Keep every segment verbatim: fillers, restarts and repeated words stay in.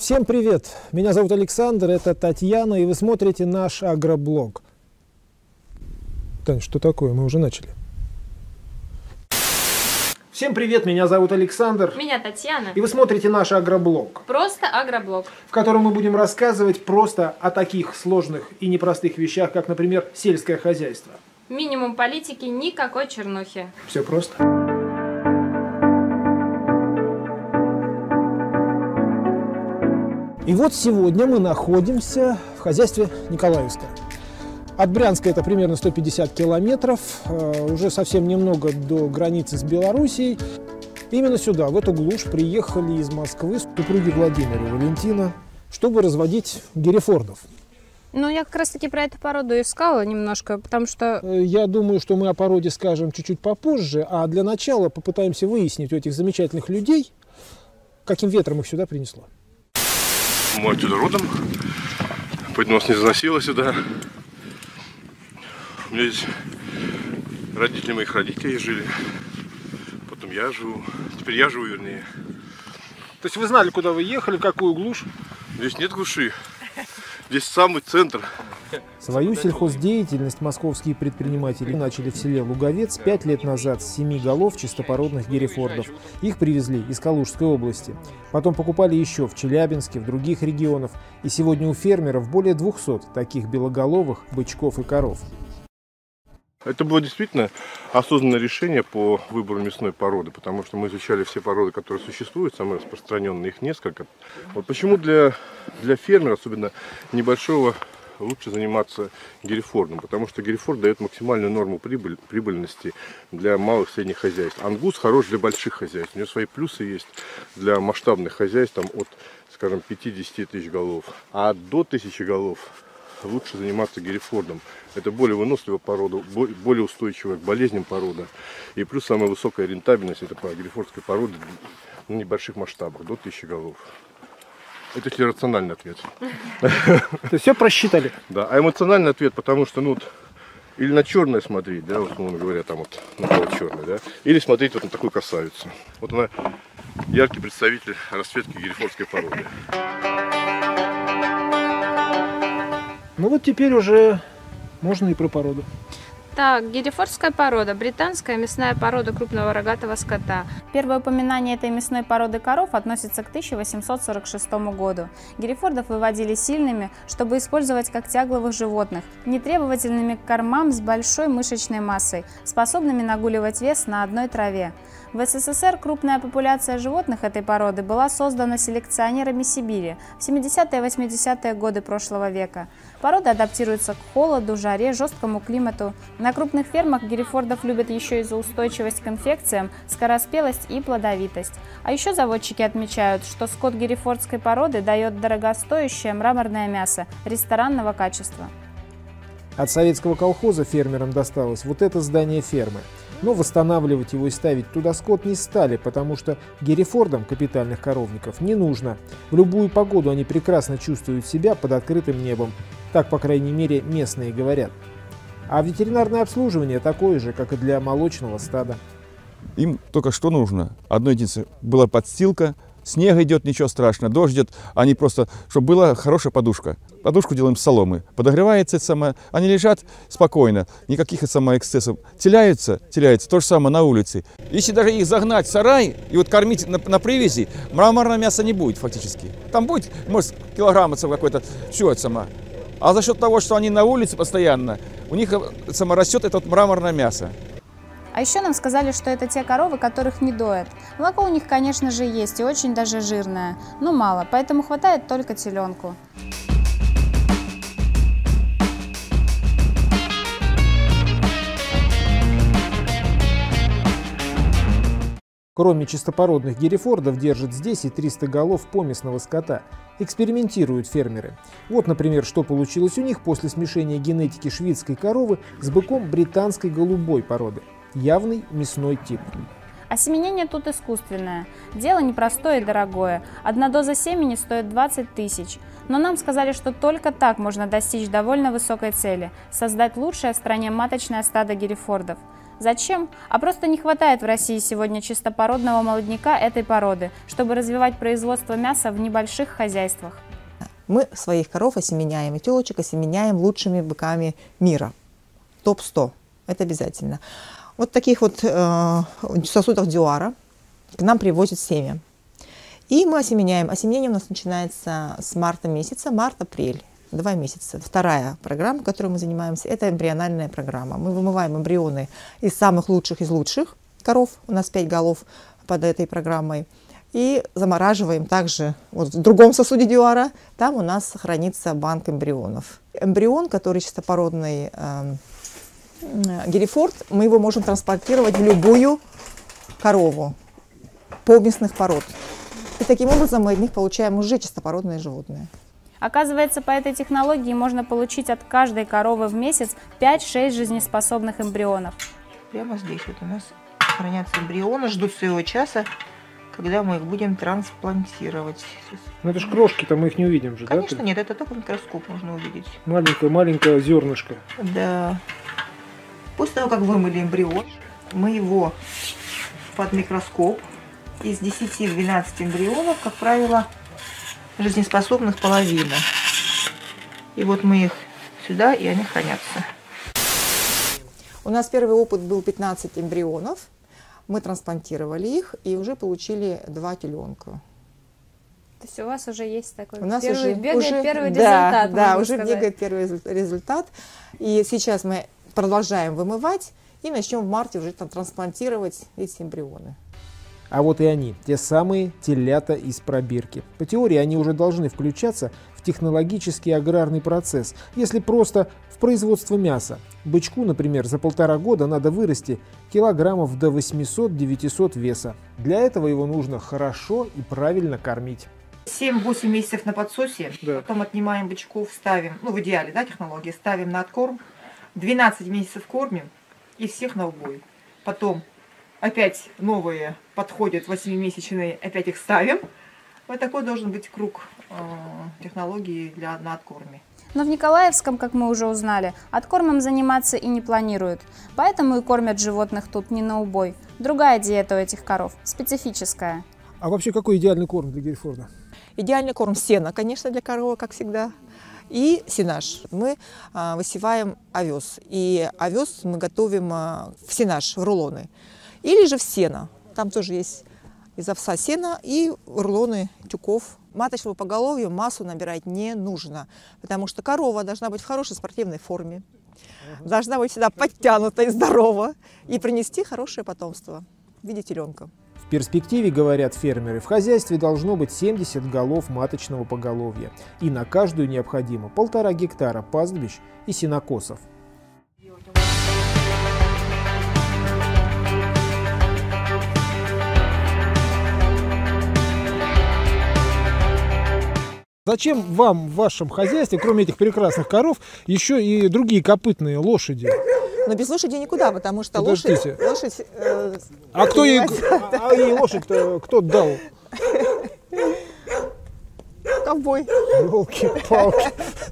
Всем привет! Меня зовут Александр, это Татьяна, и вы смотрите наш агроблог. Тань, что такое? Мы уже начали. Всем привет, меня зовут Александр. Меня Татьяна. И вы смотрите наш агроблог. Просто агроблог. В котором мы будем рассказывать просто о таких сложных и непростых вещах, как, например, сельское хозяйство. Минимум политики, никакой чернухи. Все просто. И вот сегодня мы находимся в хозяйстве Николаевска. От Брянска это примерно сто пятьдесят километров, уже совсем немного до границы с Белоруссией. Именно сюда, в эту глушь, приехали из Москвы супруги Владимира и Валентина, чтобы разводить герефордов. Ну, я как раз таки про эту породу искала немножко, потому что... Я думаю, что мы о породе скажем чуть-чуть попозже, а для начала попытаемся выяснить у этих замечательных людей, каким ветром их сюда принесло. Мы отсюда родом, поэтому нас не заносило сюда. У меня здесь родители моих родителей жили, потом я живу, теперь я живу, вернее. То есть вы знали, куда вы ехали, в какую глушь? Здесь нет глуши, здесь самый центр. Свою сельхоздеятельность московские предприниматели начали в селе Луговец пять лет назад с семи голов чистопородных герефордов. Их привезли из Калужской области. Потом покупали еще в Челябинске, в других регионах. И сегодня у фермеров более двухсот таких белоголовых бычков и коров. Это было действительно осознанное решение по выбору мясной породы, потому что мы изучали все породы, которые существуют, самые распространенные, их несколько. Вот почему для, для фермера, особенно небольшого, лучше заниматься герефордом, потому что герефорд дает максимальную норму прибыль, прибыльности для малых и средних хозяйств. Ангус хорош для больших хозяйств, у него свои плюсы есть для масштабных хозяйств, там от, скажем, пятидесяти тысяч голов, а до тысячи голов лучше заниматься герефордом. Это более выносливая порода, более устойчивая к болезням порода. И плюс самая высокая рентабельность это по герефордской породе на небольших масштабах, до тысячи голов. Это если рациональный ответ. То есть все просчитали? Да, а эмоциональный ответ, потому что, ну, вот, или на черное смотреть, да, вот, условно говоря, там вот, на кого черное, да, или смотреть вот на такую красавицу. Вот она яркий представитель расцветки герефордской породы. Ну вот теперь уже можно и про породу. Так, герефордская порода, британская мясная порода крупного рогатого скота. Первое упоминание этой мясной породы коров относится к тысяча восемьсот сорок шестому году. Герефордов выводили сильными, чтобы использовать как тягловых животных, нетребовательными к кормам с большой мышечной массой, способными нагуливать вес на одной траве. В СССР крупная популяция животных этой породы была создана селекционерами Сибири в семидесятые и восьмидесятые годы прошлого века. Порода адаптируется к холоду, жаре, жесткому климату. На крупных фермах герефордов любят еще и за устойчивость к инфекциям, скороспелость и плодовитость. А еще заводчики отмечают, что скот герефордской породы дает дорогостоящее мраморное мясо ресторанного качества. От советского колхоза фермерам досталось вот это здание фермы. Но восстанавливать его и ставить туда скот не стали, потому что герефордам капитальных коровников не нужно. В любую погоду они прекрасно чувствуют себя под открытым небом. Так, по крайней мере, местные говорят. А ветеринарное обслуживание такое же, как и для молочного стада. Им только что нужно. Одно единственное, была подстилка, снег идет, ничего страшного, дождь идет, они просто, чтобы была хорошая подушка. Подушку делаем с соломы, подогревается это самое, они лежат спокойно, никаких это самое эксцессов. Теляются, теляются, то же самое на улице. Если даже их загнать в сарай и вот кормить на, на привязи, мраморного мяса не будет фактически. Там будет, может, килограмм какой-то, все это самое. А за счет того, что они на улице постоянно, у них само растет это вот мраморное мясо. А еще нам сказали, что это те коровы, которых не доят. Молоко у них, конечно же, есть и очень даже жирное, но мало, поэтому хватает только теленку. Кроме чистопородных герефордов держат здесь и триста голов помесного скота. Экспериментируют фермеры. Вот, например, что получилось у них после смешения генетики шведской коровы с быком британской голубой породы. Явный мясной тип. Осеменение тут искусственное. Дело непростое и дорогое. Одна доза семени стоит двадцать тысяч. Но нам сказали, что только так можно достичь довольно высокой цели – создать лучшее в стране маточное стадо герефордов. Зачем? А просто не хватает в России сегодня чистопородного молодняка этой породы, чтобы развивать производство мяса в небольших хозяйствах. Мы своих коров осеменяем, и телочек осеменяем лучшими быками мира. топ сто. Это обязательно. Вот в таких вот э, сосудах дюара к нам привозят семя. И мы осеменяем. Осеменение у нас начинается с марта месяца, март-апрель. Два месяца. Вторая программа, которой мы занимаемся, это эмбриональная программа. Мы вымываем эмбрионы из самых лучших из лучших коров. У нас пять голов под этой программой. И замораживаем также вот в другом сосуде дюара. Там у нас хранится банк эмбрионов. Эмбрион, который чистопородный э, герефорд, мы его можем транспортировать в любую корову поместных пород. И таким образом мы от них получаем уже чистопородные животные. Оказывается, по этой технологии можно получить от каждой коровы в месяц пять-шесть жизнеспособных эмбрионов. Прямо здесь вот у нас хранятся эмбрионы, ждут своего часа, когда мы их будем трансплантировать. Ну это ж крошки-то, мы их не увидим же, Конечно, да? нет, это только микроскоп можно увидеть. Маленькое-маленькое зернышко. Да. После того, как вымыли эмбрион, мы его под микроскоп. Из десяти-двенадцати эмбрионов, как правило, жизнеспособных половина. И вот мы их сюда, и они хранятся. У нас первый опыт был пятнадцать эмбрионов. Мы трансплантировали их и уже получили два теленка. То есть у вас уже есть такой у нас первый, уже, бегает уже, первый да, результат. Да, уже сказать. бегает первый результат. И сейчас мы продолжаем вымывать и начнем в марте уже там трансплантировать эти эмбрионы. А вот и они, те самые телята из пробирки. По теории они уже должны включаться в технологический аграрный процесс, если просто в производство мяса. Бычку, например, за полтора года надо вырасти килограммов до восьмисот-девятисот веса. Для этого его нужно хорошо и правильно кормить. семь-восемь месяцев на подсосе, Да. потом отнимаем бычков, ставим, ну в идеале, да, технология, ставим на откорм, двенадцать месяцев кормим и всех на убой. Потом опять новые подходят, восьмимесячные, опять их ставим. Вот такой должен быть круг э, технологий для, на откорме. Но в Николаевском, как мы уже узнали, откормом заниматься и не планируют. Поэтому и кормят животных тут не на убой. Другая диета у этих коров, специфическая. А вообще какой идеальный корм для герефорда? Идеальный корм сено, конечно, для коровы, как всегда. И сенаж. Мы а, высеваем овес. И овес мы готовим а, в сенаж, в рулоны. Или же в сено. Там тоже есть из овса сена и рулоны тюков. Маточному поголовью массу набирать не нужно, потому что корова должна быть в хорошей спортивной форме, должна быть всегда подтянута и здорова, и принести хорошее потомство в виде теленка. В перспективе, говорят фермеры, в хозяйстве должно быть семьдесят голов маточного поголовья. И на каждую необходимо полтора гектара пастбищ и сенокосов. Зачем вам в вашем хозяйстве, кроме этих прекрасных коров, еще и другие копытные лошади? Но без лошади никуда, потому что Подождите. лошадь... лошадь э, А кто ей, понимаете? а ей лошадь-то кто дал? Ковбой. Ёлки-палки.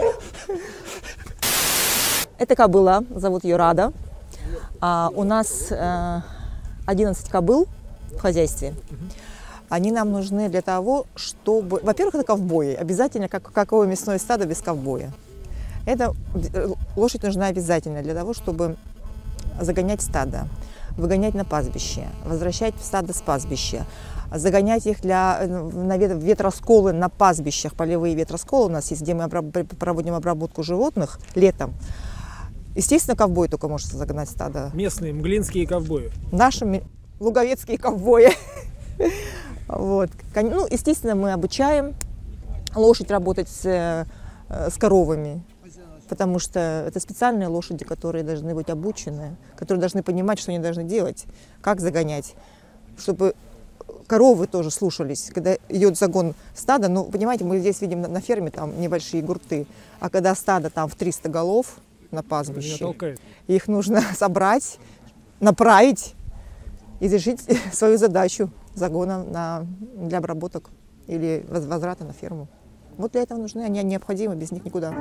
Это кобыла, зовут ее Рада. А, у нас э, одиннадцать кобыл в хозяйстве. Они нам нужны для того, чтобы... Во-первых, это ковбои. Обязательно, как, какое мясное стадо без ковбоя. Эта лошадь нужна обязательно для того, чтобы загонять стадо, выгонять на пастбище, возвращать в стадо с пастбища, загонять их для, на ветросколы на пастбищах. Полевые ветросколы у нас есть, где мы обраб, проводим обработку животных летом. Естественно, ковбой только может загнать стадо. Местные мглинские ковбои. Наши луговецкие ковбои. Вот. Ну, естественно, мы обучаем лошадь работать с, с коровами, потому что это специальные лошади, которые должны быть обучены, которые должны понимать, что они должны делать, как загонять, чтобы коровы тоже слушались. Когда идет загон стада, ну, понимаете, мы здесь видим на, на ферме там небольшие гурты, а когда стадо там в триста голов на пастбище, их нужно собрать, направить изрешить свою задачу загона на, для обработок или возврата на ферму. Вот для этого нужны, они необходимы, без них никуда.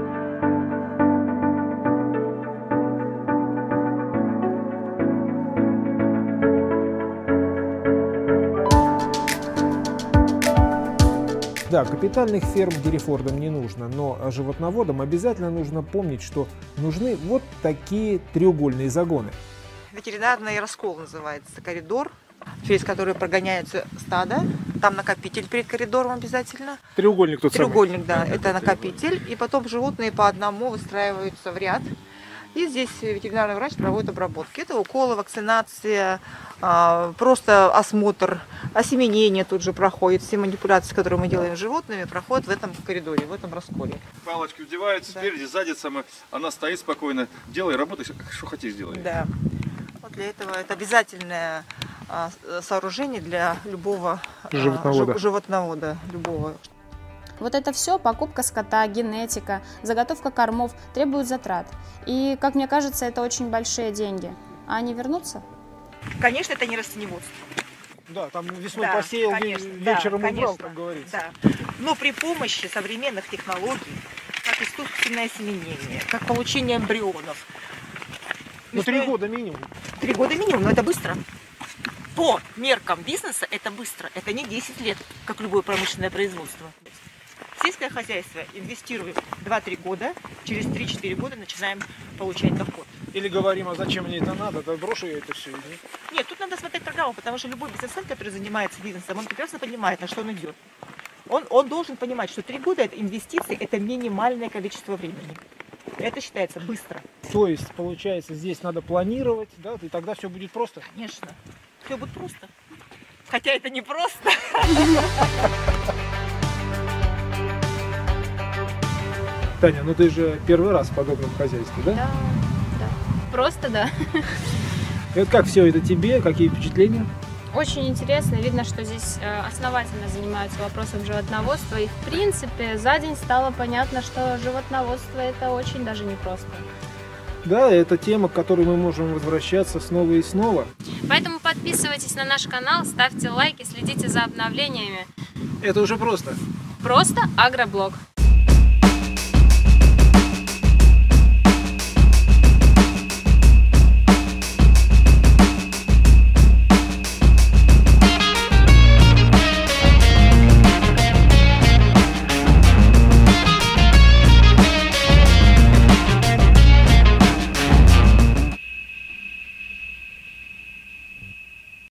Да, капитальных ферм Герефордам не нужно, но животноводам обязательно нужно помнить, что нужны вот такие треугольные загоны. Ветеринарный раскол называется, коридор, через который прогоняются стадо. Там накопитель перед коридором обязательно. Треугольник тот самый. Треугольник, да, это накопитель. И потом животные по одному выстраиваются в ряд. И здесь ветеринарный врач проводит обработки. Это уколы, вакцинация, просто осмотр, осеменение тут же проходит. Все манипуляции, которые мы делаем с животными, проходят в этом коридоре, в этом расколе. Палочки вдеваются, да. Спереди, сзади, сама, она стоит спокойно. Делай, работай, что хотишь делай. Да. Вот для этого это обязательное сооружение для любого животновода. животновода любого. Вот это все, покупка скота, генетика, заготовка кормов требует затрат. И, как мне кажется, это очень большие деньги. А они вернутся? Конечно, это не растеневодство. Да, там весной Да, посеял, конечно, вечером да, убрал, конечно, как говорится. Да. Но при помощи современных технологий, как искусственное семенение, как получение эмбрионов. Ну, три года минимум. Три года минимум, но это быстро. По меркам бизнеса это быстро. Это не десять лет, как любое промышленное производство. Сельское хозяйство инвестируем два-три года, через три-четыре года начинаем получать доход. Или говорим, а зачем мне это надо, да брошу я это все. Нет, тут надо смотреть программу, потому что любой бизнесмен, который занимается бизнесом, он прекрасно понимает, на что он идет. Он, он должен понимать, что три года это инвестиции, это минимальное количество времени. Это считается быстро. То есть, получается, здесь надо планировать, да, и тогда все будет просто? Конечно. Все будет просто. Хотя это не просто. Таня, ну ты же первый раз в подобном хозяйстве, да? Да, да. Просто да. И вот как все это тебе, какие впечатления? Очень интересно. Видно, что здесь э, основательно занимаются вопросом животноводства. И, в принципе, за день стало понятно, что животноводство – это очень даже непросто. Да, это тема, к которой мы можем возвращаться снова и снова. Поэтому подписывайтесь на наш канал, ставьте лайки, следите за обновлениями. Это уже просто. Просто Агроблог.